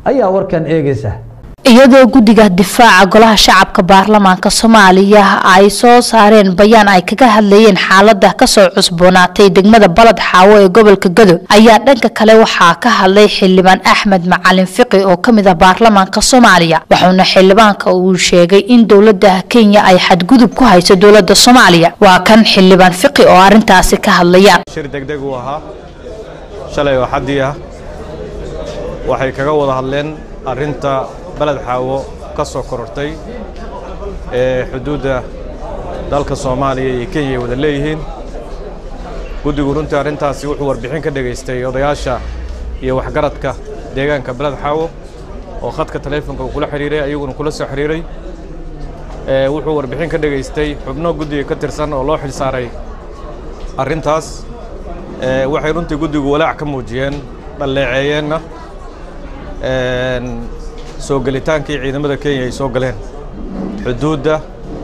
ayaa warkan eegaysa. iyadoo guddiga difaaca golaha shacabka baarlamaanka Soomaaliya ay soo saareen bayaan ay kaga hadlayeen xaaladda ka soo cusboonaatay degmada Balad Xaawo ee gobolka Gadow ayaa dhanka kale waxaa ka hadlay xildhibaan Axmed Macalin Fiqi oo kamid ah baarlamaanka Soomaaliya waxaana xildhibaanka uu sheegay in dawladda Kenya ay xadgudub ku hayso dawladda Soomaaliya waa kan xildhibaan Fiqi oo arintaasi ka hadlaya shir degdeg u ahaa shalay oo xadiya waxay kaga wada hadleen arinta Balad Xaawo ka soo korortay xuduudda dalka Soomaaliya iyo Kenya wada leeyihiin guddigu runtii arintaasi wuxuu warbixin ka dhageystay odayaasha iyo waxgaradka deegaanka Balad Xaawo oo khadka telefoonka kula xiriiray ayaguna kula soo xiriiray wuxuu warbixin ka dhageystay xubno guddiga ka tirsan oo loo xil saaray arintaas waxay runtii guddigu walaac ka muujiyeen dhaleeceeyeenna soo gelitaankii ciidamada Kenya ay soo galeen xuduudda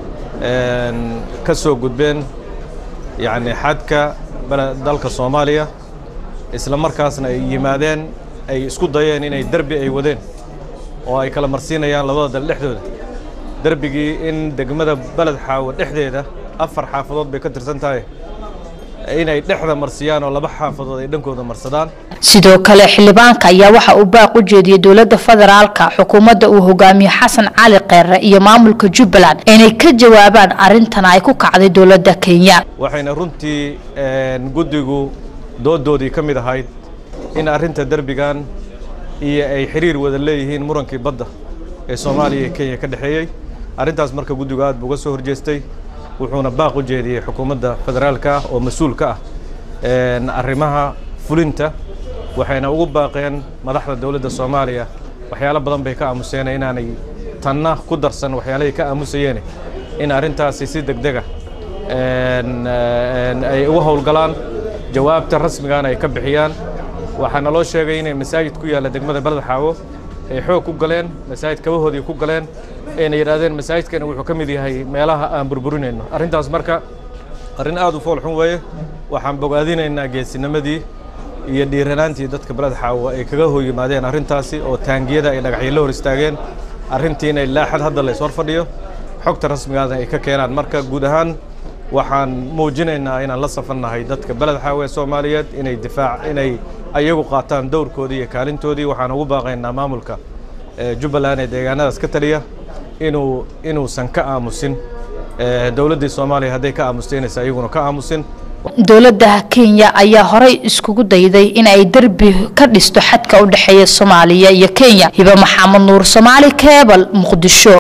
ka soo gudbeen yani xadka dalka Soomaaliya isla markaasna ay yimaadeen ay isku dayeen inay darbi ay wadeen oo ay kala marsiinayaan labada dal dhexdooda darbigii in degmada Balad Xaawo dhexdeeda 4 xaafadood bay ka tirsan tahay inay dhexda marsiyaan oo 2 xaafadood ay dhankooda marsadaan sidoo kale xildhibaanka ayaa waxa uu baaq u jeediyay dawladda federaalka xukuumadda uu hogaamiyo Xasan Cali Kheyre iyo maamulka Jubbaland inay ka jawaabaan arintan ay ku kacday dawladda Kenya waxayna runtii guddigu doodoodii ka mid ahayd in arinta darbigan iyo ay xiriir wada leeyihiin murankii badda ee Soomaaliya iyo Kenya ka dhaxeeyay arintaas marka guddigu aad uga soo horjeestay wuxuuna baaq u jeediyay xukuumadda federaalka oo mas'uul ka ah arrimaha fulinta waxayna ugu baaqeen madaxda dawladda Soomaaliya waxyaalo badan bay ka aamuseen inaanay tanna ku darsan waxyaalahay ka aamusayeen in arintaasi si degdeg ah ay uga howlgalaan jawaabta rasmiga ah ay ka bixiyaan waxaana loo sheegay inay masaajid ku yaala degmada Balad Xaawo ay xoog ku galeen masaajid kabahoodii ku galeen ayna yiraahdeen masaajidkan wuxuu ka mid yahay meelaha aan burburinayno arintaas marka arin aad u fool xun weeye waxaan bogaadinaynaa geesinimadii iyo dhiiranaantii dadka Balad Xaawo ay kaga hooyimaadeen arintaasi oo taangiyada ay dhagaxyo la hor istaageen arintiina ilaa xad hadda la soo fadhiyo xogta rasmiga ah ay ka keenaan marka guud ahaan waxaan muujinaynaa inaan la safanahay dadka Balad Xaawo ee Soomaaliyeed inay difaac inay ayagu qaataan dowrkoodii iyo kaalintoodii waxaan ugu baaqaynaa maamulka Jubbaland ee deegaanadaas ka taliya inuusan ka aamusin dawladda Soomaaliya haday ka aamusteynaysa ayaguna ka aamusin dawladda Kenya ayaa horay iskugu dayday in ay darbi ka dhisto xadka u dhaxeeya Soomaaliya iyo Kenya hiba Maxamed Nuur Soomaali Cable Muqdisho